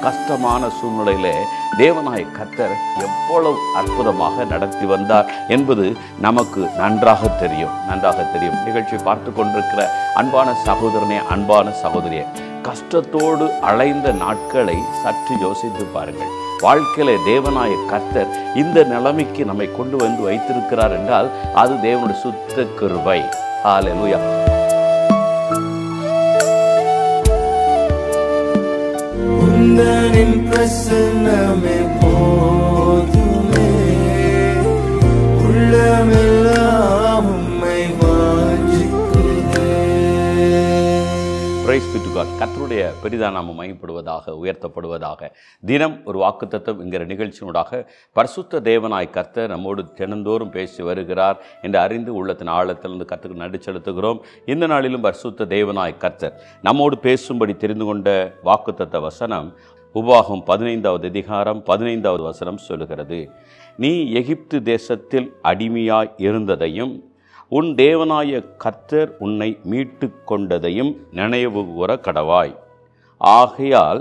கஷ்டமான சூழ்நிலையிலே தேவனாய கர்த்தர் எவ்வளவு அற்புதமாக நடத்தி வந்தார் என்பது நமக்கு நன்றாக தெரியும். நிகழ்ச்சியை பார்த்து கொண்டிருக்கிற அன்பான சகோதரனே, அன்பான சகோதரியே, கஷ்டத்தோடு அலைந்த நாட்களை சற்று யோசித்து பாருங்கள். வாழ்க்கையில தேவனாய கர்த்தர் இந்த நிலைமைக்கு நம்மை கொண்டு வந்து வைத்திருக்கிறார் என்றால் அது தேவனுடைய சுத்த கிருபை. ஹல்லேலூயா. உந்தனின் பிரசன்னமே போதுமே, உள்ளமெல்லாம் உம்மை வாஞ்சிக்கிறேன். Praise be to God. கர்த்தருடைய பெரிதான நாமம் மகிமைப்படுவதாக, உயர்த்தப்படுவதாக. தினம் ஒரு வாக்குத்தத்தம் என்கிற நிகழ்ச்சியினூடாக பரிசுத்த தேவனாய் கர்த்தர் நம்மோடு தினந்தோறும் பேசி வருகிறார் என்று அறிந்து உள்ளத்தின் ஆழத்திலிருந்து கர்த்தருக்கு நன்றி செலுத்துகிறோம். இந்த நாளிலும் பரிசுத்த தேவனாய் கர்த்தர் நம்மோடு பேசும்படி தெரிந்து கொண்ட வாக்குத்தத்த வசனம் உபாகம் 15வது அதிகாரம் 15வது வசனம் சொல்லுகிறது. நீ எகிப்து தேசத்தில் அடிமையாய் இருந்ததையும் உன் தேவனாய கர்த்தர் உன்னை மீட்டு கொண்டதையும் நினைவு கூற கடவாய். ஆகையால்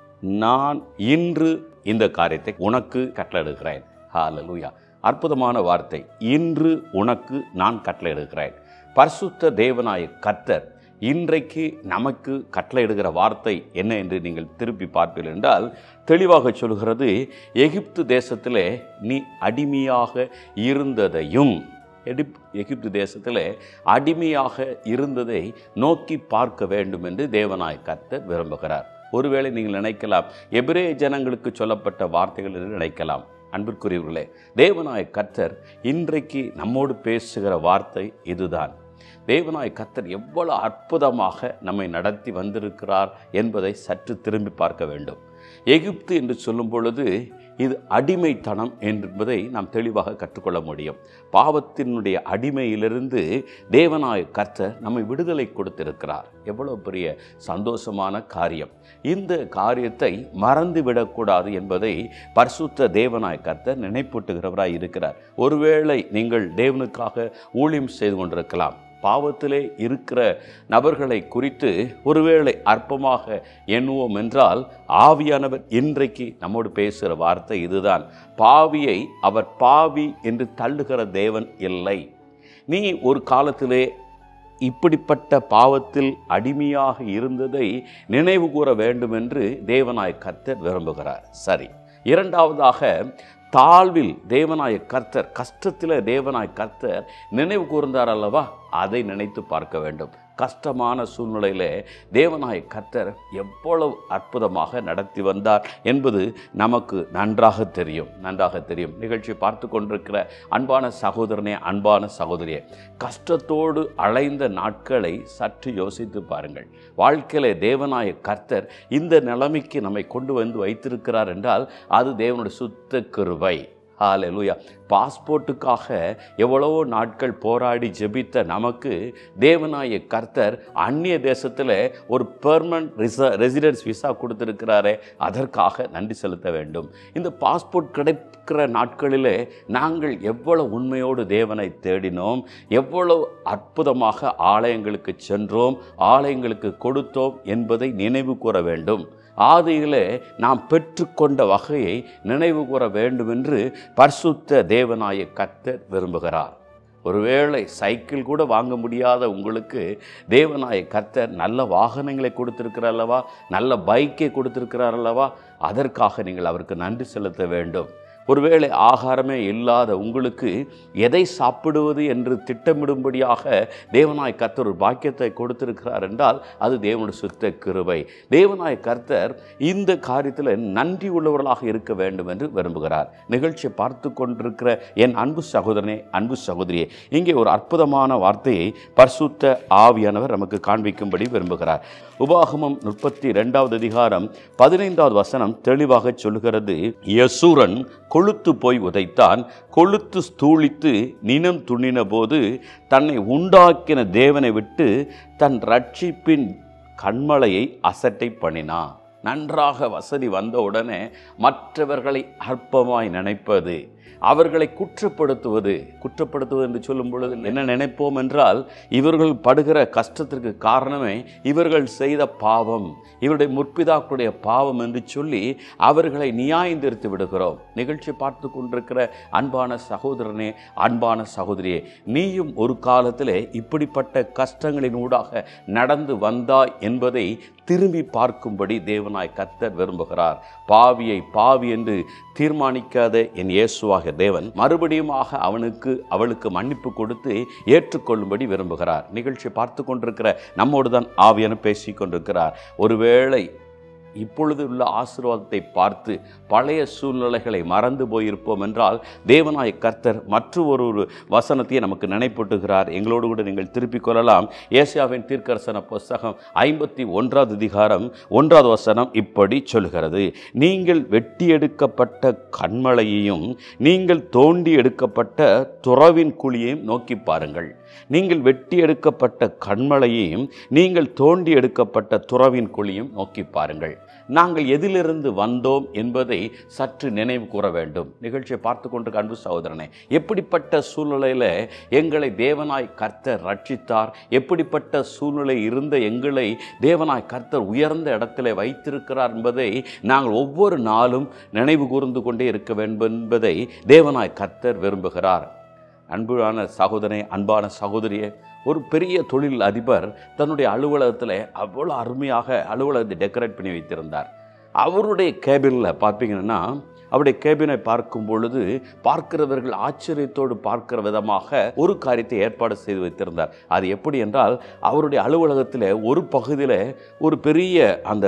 நான் இன்று இந்த காரியத்தை உனக்கு கட்டளையிடுகிறேன். ஹல்லேலூயா. அற்புதமான வார்த்தை. இன்று உனக்கு நான் கட்டளையிடுகிறேன். பரிசுத்த தேவனாய கர்த்தர் இன்றைக்கு நமக்கு கட்டளையிடுகிற வார்த்தை என்ன என்று நீங்கள் திருப்பி பார்ப்பீர்கள் என்றால் தெளிவாக சொல்கிறது, எகிப்து தேசத்திலே நீ அடிமையாக இருந்ததையும், எகிப்து தேசத்தில் அடிமையாக இருந்ததை நோக்கி பார்க்க வேண்டும் என்று தேவனாய கர்த்தர் விரும்புகிறார். ஒருவேளை நீங்கள் நினைக்கலாம், எபிரேய ஜனங்களுக்கு சொல்லப்பட்ட வார்த்தைகள் என்று நினைக்கலாம். அன்பிற்குரியவர்களே, தேவனாய கர்த்தர் இன்றைக்கு நம்மோடு பேசுகிற வார்த்தை இதுதான். தேவனாய கர்த்தர் எவ்வளவு அற்புதமாக நம்மை நடத்தி வந்திருக்கிறார் என்பதை சற்று திரும்பி பார்க்க வேண்டும். எகிப்து என்று சொல்லும் பொழுது இது அடிமைத்தனம் என்பதை நாம் தெளிவாக கற்றுக்கொள்ள முடியும். பாவத்தினுடைய அடிமையிலிருந்து தேவனாய கர்த்தர் நம்மை விடுதலை கொடுத்திருக்கிறார். எவ்வளவு பெரிய சந்தோஷமான காரியம். இந்த காரியத்தை மறந்துவிடக்கூடாது என்பதை பரிசுத்த தேவனாய கர்த்தர் நினைப்பூட்டுகிறவராய் இருக்கிறார். ஒருவேளை நீங்கள் தேவனுக்காக ஊழியம் செய்து கொண்டிருக்கலாம். பாவத்திலே இருக்கிற நபர்களை குறித்து ஒருவேளை அற்பமாக எண்ணுவோம் என்றால் ஆவியானவர் இன்றைக்கு நம்மோடு பேசுகிற வார்த்தை இதுதான். பாவியை அவர் பாவி என்று தள்ளுகிற தேவன் இல்லை. நீ ஒரு காலத்திலே இப்படிப்பட்ட பாவத்தில் அடிமையாக இருந்ததை நினைவு கூற வேண்டும் என்று தேவனாய கர்த்தர் விரும்புகிறார். சரி, இரண்டாவதாக தாழ்வில் தேவனாய கர்த்தர், கஷ்டத்தில் தேவனாய கர்த்தர் நினைவு கூர்ந்தார் அல்லவா, அதை நினைத்து பார்க்க வேண்டும். கஷ்டமான சூழ்நிலையிலே தேவனாய கர்த்தர் எவ்வளவு அற்புதமாக நடத்தி வந்தார் என்பது நமக்கு நன்றாக தெரியும். நிகழ்ச்சி பார்த்து கொண்டிருக்கிற அன்பான சகோதரனே, அன்பான சகோதரியே, கஷ்டத்தோடு அலைந்த நாட்களை சற்று யோசித்து பாருங்கள். வாழ்க்கையிலே தேவனாய கர்த்தர் இந்த நிலைமைக்கு நம்மை கொண்டு வந்து வைத்திருக்கிறார் என்றால் அது தேவனுடைய சுத்த கிருபை. ஹல்லேலூயா. பாஸ்போர்ட்டுக்காக எவ்வளவோ நாட்கள் போராடி ஜெபித்த நமக்கு தேவனாய கர்த்தர் அந்நிய தேசத்தில் ஒரு பெர்மனன்ட் ரெசிடென்ஸ் விசா கொடுத்திருக்கிறாரே, அதற்காக நன்றி செலுத்த வேண்டும். இந்த பாஸ்போர்ட் கிடைக்கிற நாட்களிலே நாங்கள் எவ்வளவு உண்மையோடு தேவனை தேடினோம், எவ்வளவு அற்புதமாக ஆலயங்களுக்கு சென்றோம், ஆலயங்களுக்கு கொடுத்தோம் என்பதை நினைவு கூற வேண்டும். ஆதியிலே நாம் பெற்றுக்கொண்ட வகையை நினைவு கூற வேண்டும் என்று பரிசுத்த தேவனாய கர்த்தர் விரும்புகிறார். ஒருவேளை சைக்கிள் கூட வாங்க முடியாத உங்களுக்கு தேவனாய கர்த்தர் நல்ல வாகனங்களை கொடுத்திருக்கிறார் அல்லவா, நல்ல பைக்கை கொடுத்திருக்கிறார் அல்லவா, அதற்காக நீங்கள் அவருக்கு நன்றி செலுத்த வேண்டும். ஒருவேளை ஆகாரமே இல்லாத உங்களுக்கு எதை சாப்பிடுவது என்று திட்டமிடும்படியாக தேவனாய கர்த்தர் ஒரு பாக்கியத்தை கொடுத்திருக்கிறார் என்றால் அது தேவனுடைய சுத்த கிருபை. தேவனாய கர்த்தர் இந்த காரியத்தில் நன்றி உள்ளவர்களாக இருக்க வேண்டும் என்று விரும்புகிறார். நிகழ்ச்சியை பார்த்து கொண்டிருக்கிற என் அன்பு சகோதரனே, அன்பு சகோதரியே, இங்கே ஒரு அற்புதமான வார்த்தையை பரிசுத்த ஆவியானவர் நமக்கு காண்பிக்கும்படி விரும்புகிறார். உபாகமம் 32வது அதிகாரம் 15வது வசனம் தெளிவாக சொல்லுகிறது, யசூரன் கொழுத்து போய் உதைத்தான், கொழுத்து ஸ்தூளித்து நினம் துணின போது தன்னை உண்டாக்கின தேவனை விட்டு தன் ரட்சிப்பின் கண்மலையை அசட்டை பண்ணினான். நன்றாக வசதி வந்த உடனே மற்றவர்களை அற்பமாய் நினைப்பது, அவர்களை குற்றப்படுத்துவது என்று சொல்லும் பொழுது என்ன நினைப்போம் என்றால், இவர்கள் படுகிற கஷ்டத்திற்கு காரணமே இவர்கள் செய்த பாவம், இவருடைய முற்பிதாக்களுடைய பாவம் என்று சொல்லி அவர்களை நியாயந்தீர்த்து விடுகிறோம். நிகழ்ச்சி பார்த்து கொண்டிருக்கிற அன்பான சகோதரனே, அன்பான சகோதரியே, நீயும் ஒரு காலத்திலே இப்படிப்பட்ட கஷ்டங்களின் ஊடாக நடந்து வந்தாய் என்பதை திரும்பி பார்க்கும்படி தேவனாய் கர்த்தர் விரும்புகிறார். பாவியை பாவி என்று தீர்மானிக்காத என் இயேசுவாக தேவன் மறுபடியுமாக அவளுக்கு மன்னிப்பு கொடுத்து ஏற்றுக்கொள்ளும்படி விரும்புகிறார். நிகழ்ச்சி பார்த்து கொண்டிருக்கிற நம்மோடு தான் ஆவியான பேசி கொண்டிருக்கிறார். ஒருவேளை இப்பொழுது உள்ள ஆசீர்வாதத்தை பார்த்து பழைய சூழ்நிலைகளை மறந்து போயிருப்போம் என்றால், தேவனாய கர்த்தர் மற்றொரு வசனத்தையே நமக்கு நினைப்பூட்டுகிறார். எங்களோடு கூட நீங்கள் திருப்பிக் கொள்ளலாம். ஏசாயாவின் தீர்க்கதரிசன புத்தகம் 51 அதிகாரம் 1 வசனம் இப்படி சொல்கிறது: நீங்கள் வெட்டி எடுக்கப்பட்ட கன்மலையையும் நீங்கள் தோண்டி எடுக்கப்பட்ட துறவின் குழியையும் நோக்கி பாருங்கள். நீங்கள் வெட்டி எடுக்கப்பட்ட கன்மலையையும் நீங்கள் தோண்டி எடுக்கப்பட்ட துறவின் குழியும் நோக்கி பாருங்கள். நாங்கள் எதிலிருந்து வந்தோம் என்பதை சற்று நினைவு கூற வேண்டும். நிகழ்ச்சியை பார்த்து கொண்டு அன்பு சகோதரனே, எப்படிப்பட்ட சூழ்நிலையில் எங்களை தேவனாய் கர்த்தர் ரட்சித்தார், எப்படிப்பட்ட சூழ்நிலை இருந்த எங்களை தேவனாய் கர்த்தர் உயர்ந்த இடத்துல வைத்திருக்கிறார் என்பதை நாங்கள் ஒவ்வொரு நாளும் நினைவு கூர்ந்து கொண்டே இருக்க வேண்டும் என்பதை தேவனாய் கர்த்தர் விரும்புகிறார். அன்பான சகோதரனே, அன்பான சகோதரியே, ஒரு பெரிய தொழில் அதிபர் தன்னுடைய அலுவலகத்தில் அவ்வளோ அருமையாக அலுவலகத்தை டெக்கரேட் பண்ணி வைத்திருந்தார். அவருடைய கேபினில் பார்ப்பீங்கன்னா, அவருடைய கேபினை பார்க்கும் பொழுது பார்க்கிறவர்கள் ஆச்சரியத்தோடு பார்க்கிற விதமாக ஒரு காரியத்தை ஏற்பாடு செய்து வைத்திருந்தார். அது எப்படி என்றால், அவருடைய அலுவலகத்தில் ஒரு பகுதியில் ஒரு பெரிய அந்த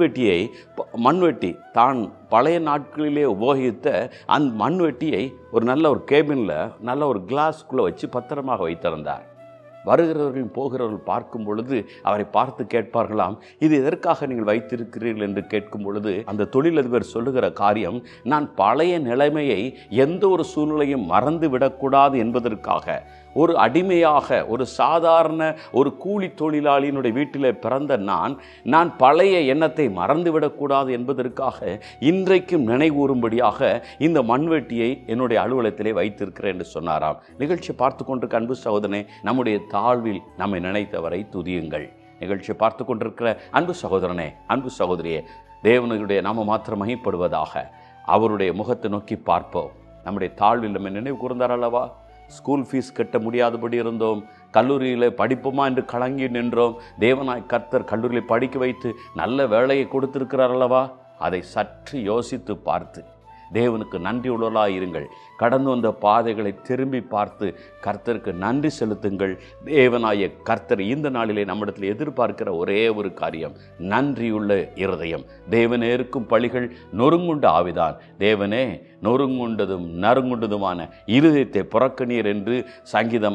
மண்வெட்டி தான் பழைய நாட்களிலே உபயோகித்த அந்த மண்வெட்டியை நல்ல ஒரு கேபினில் நல்ல ஒரு கிளாஸ்க்குள்ளே வச்சு பத்திரமாக வைத்திருந்தார். வருகிறவர்கள் போகிறவர்கள் பார்க்கும் பொழுது அவரை பார்த்து கேட்பார்களாம், இது எதற்காக நீங்கள் வைத்திருக்கிறீர்கள் என்று கேட்கும் பொழுது அந்த தொழிலதிபர் சொல்லுகிற காரியம், நான் பழைய நிலைமையை எந்த ஒரு சூழ்நிலையும் மறந்து விடக்கூடாது என்பதற்காக, ஒரு அடிமையாக ஒரு சாதாரண ஒரு கூலி தொழிலாளியினுடைய வீட்டில் பிறந்த நான் பழைய எண்ணத்தை மறந்துவிடக்கூடாது என்பதற்காக இன்றைக்கும் நினைவுறும்படியாக இந்த மண்வெட்டியை என்னுடைய அலுவலகத்திலே வைத்திருக்கிறேன் என்று சொன்னாராம். நிகழ்ச்சி பார்த்து கொண்டிருக்க அன்பு சகோதரனே, நம்முடைய தாழ்வில் நம்மை நினைத்தவரை துதியுங்கள். நிகழ்ச்சியை பார்த்து கொண்டிருக்கிற அன்பு சகோதரனே, அன்பு சகோதரியே, தேவனுடைய நாம மாத்திரம் மகிமைப்படுவதாக. அவருடைய முகத்தை நோக்கி பார்ப்போம். நம்முடைய தாழ்வில் நம்ம நினைவு கூர்ந்தார் அல்லவா? ஸ்கூல் ஃபீஸ் கட்ட முடியாதபடி இருந்தோம், கல்லூரியில் படிப்போமா என்று கலங்கி நின்றோம். தேவனாய் கர்த்தர் கல்லூரியில் படிக்க வைத்து நல்ல வேலையை கொடுத்திருக்கிறார் அல்லவா? அதை சற்று யோசித்து பார்த்து தேவனுக்கு நன்றி உள்ளவர்களாக இருங்கள். கடந்து வந்த பாதைகளை திரும்பி பார்த்து கர்த்தருக்கு நன்றி செலுத்துங்கள். தேவனாய கர்த்தர் இந்த நாளிலே நம்மிடத்தில் எதிர்பார்க்கிற ஒரே ஒரு காரியம் நன்றியுள்ள இருதயம். தேவனே இருக்கும் பழிகள் நொறுங்குண்ட ஆவிதான். தேவனே நொறுங்குண்டதும் நறுங்குண்டதுமான இருதயத்தை புறக்கணீர் என்று சங்கீதம்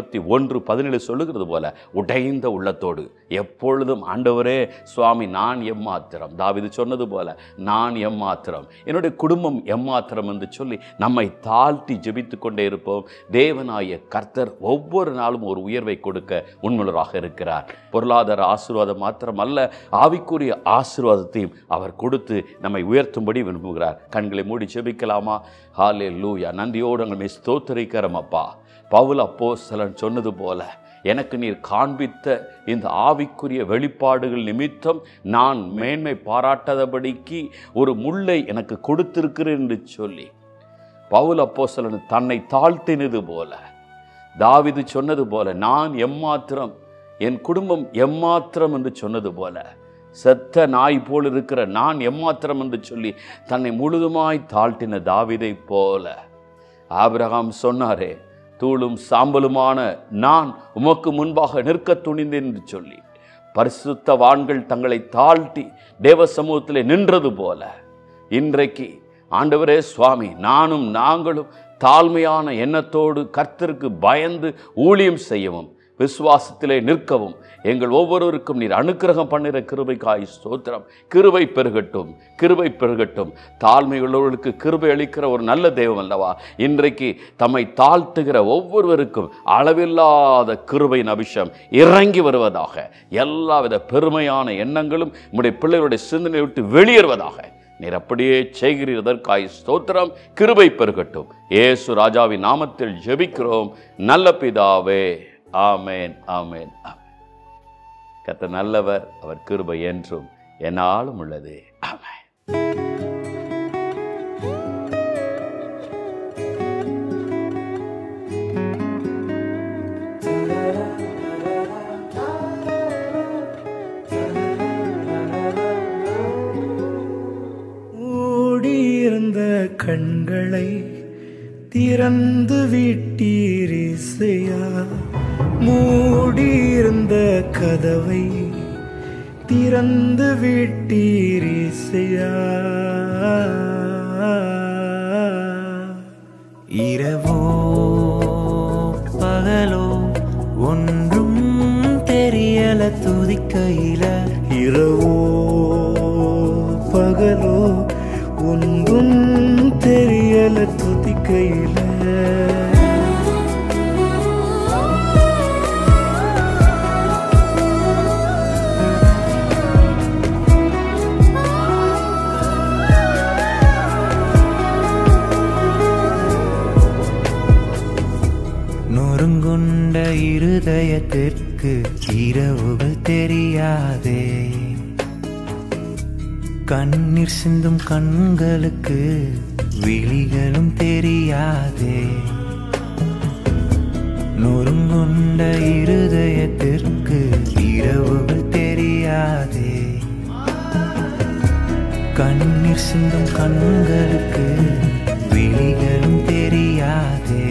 51:17 சொல்லுகிறது போல, உடைந்த உள்ளத்தோடு எப்பொழுதும் ஆண்டவரே சுவாமி நான் எம்மாத்திரம், தாவீது சொன்னது போல நான் எம்மாத்திரம், என்னுடைய குடும்பம் எம்மாத்திரம் என்று சொல்லி நம்மை தாழ்த்தி ஜெபித்து கொண்டே இருப்போம். தேவனாய கர்த்தர் ஒவ்வொரு நாளும் ஒரு உயர்வை கொடுக்க உண்மையுள்ளவராக இருக்கிறார். பொருளாதார ஆசீர்வாதம் மாத்திரம் அல்ல, ஆவிக்குரிய ஆசீர்வாதத்தையும் அவர் கொடுத்து நம்மை உயர்த்தும்படி விரும்புகிறார். கண்களை மூடி ஜெபிக்கலாமா? ஹல்லேலூயா. நன்றியோடு நம்மை ஸ்தோத்திரிக்கிறோம் அப்பா. பவுல் அப்போஸ்தலன் சொன்னது போல, எனக்கு நீர் காண்பித்த இந்த ஆவிக்குரிய வெளிப்பாடுகள் நிமித்தம் நான் மேன்மை பாராட்டாதபடிக்கு ஒரு முள்ளை எனக்கு கொடுத்திருக்கிறேன் என்று சொல்லி பவுல் அப்போஸ்தலன் தன்னை தாழ்த்தினது போல, தாவீது சொன்னது போல, நான் எம்மாத்திரம், என் குடும்பம் எம்மாத்திரம் என்று சொன்னது போல, செத்த நாய் போல் இருக்கிற நான் எம்மாத்திரம் என்று சொல்லி தன்னை முழுதுமாய் தாழ்த்தின தாவீதை போல ஆபிரகாம் சொன்னாரே, தூளும் சாம்பலுமான நான் உமக்கு முன்பாக நிற்க துணிந்தேன் என்று சொல்லி பரிசுத்தவான்கள் தங்களை தாழ்த்தி தேவ சமூகத்திலே நின்றது போல, இன்றைக்கு ஆண்டவரே சுவாமி, நாங்களும் தாழ்மையான எண்ணத்தோடு கர்த்தருக்கு பயந்து ஊழியம் செய்யவும் விசுவாசத்திலே நிற்கவும் எங்கள் ஒவ்வொருவருக்கும் நீர் அனுக்கிரகம் பண்ணுகிற கிருபைக்காய் ஸ்தோத்திரம். கிருபை பெருகட்டும், கிருபை பெருகட்டும். தாழ்மை உள்ளவர்களுக்கு கிருபை அளிக்கிற ஒரு நல்ல தெய்வம் அல்லவா? இன்றைக்கு தம்மை தாழ்த்துகிற ஒவ்வொருவருக்கும் அளவில்லாத கிருபையின் அபிஷேகம் இறங்கி வருவதாக. எல்லாவித பெருமையான எண்ணங்களும் நம்முடைய பிள்ளைகளுடைய சிந்தனையை விட்டு வெளியேறுவதாக. நீர் அப்படியே செய்கிறதற்காய் ஸ்தோத்திரம். கிருபை பெருகட்டும். இயேசு ராஜாவின் நாமத்தில் ஜெபிக்கிறோம் நல்ல பிதாவே. ஆமேன், ஆமேன், ஆமேன். கர்த்தர் நல்லவர், அவர் கிருபை என்றும் என்னாலும் உள்ளது. ஆமென். மூடியிருந்த கண்களை திறந்து விட்டீர் இசையா, மூடியிருந்த கதவை திறந்து விட்டீர் இசையா. இரவோ பகலோ ஒன்றும் தெரியல துதிக்கையில, இரவோ பகலோ ஒன்றும் தெரியல துதிக்கையில. நொறுங்குண்ட இருதயத்திற்கு இரவுகள் தெரியாதே, கண்ணீர் சிந்தும் கண்களுக்கு விழிகளும் தெரியாதே. நொறுங்குண்ட இருதயத்திற்கு இரவுகள் தெரியாதே, கண்ணீர் சிந்தும் கண்களுக்கு விழிகளும் தெரியாதே.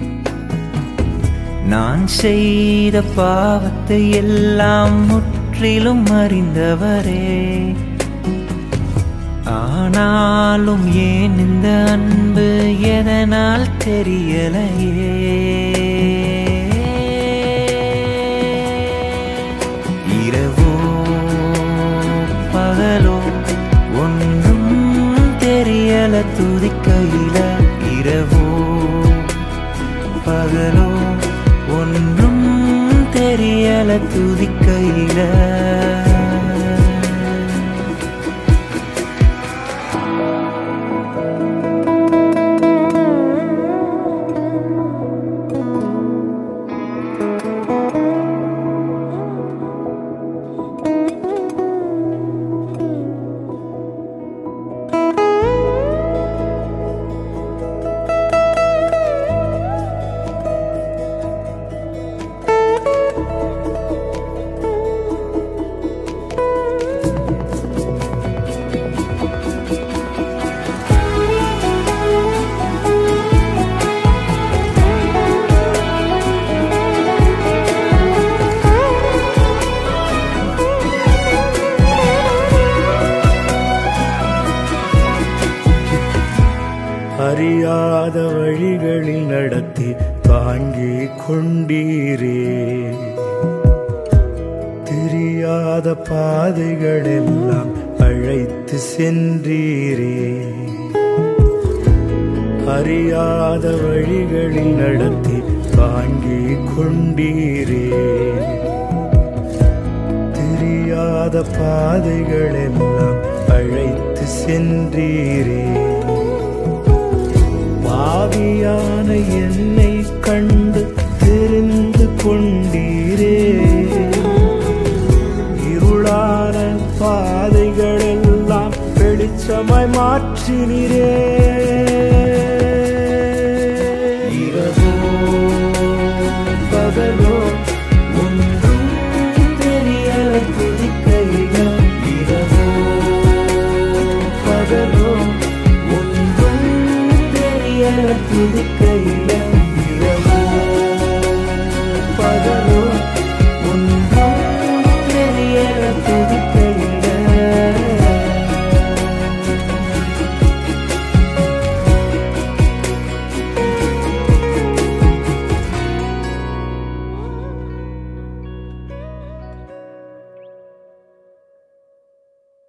நான் செய்த பாவத்தை எல்லாம் முற்றிலும் அறிந்தவரே, ஆனாலும் ஏன் இந்த அன்பு எதனால் தெரியலையே. இரவோ பகலோ ஒன்றும் தெரியல துதிக்கையில, இரவோ பகலோ ஒன்றும் தெரியல துதிக்கையில. அறியாத வழிகளில் நடத்தி தாங்கி கொண்டீரே, தெரியாத பாதைகளெல்லாம் அழைத்து சென்றீரே. அறியாத வழிகளில் நடத்தி தாங்கி கொண்டீரே, தெரியாத பாதைகளெல்லாம் அழைத்து சென்றீரே. பாவியான என்னை கண்டு தெரிந்து கொண்டீரே, இருளான பாதைகளெல்லாம் வெளிச்சமாய் மாற்றினீரே. இரவோ பகலோ ஒன்றும் தெரியல துதிக்கையில, இரவோ பகலோ ஒன்றும் தெரியல துதிக்கையில.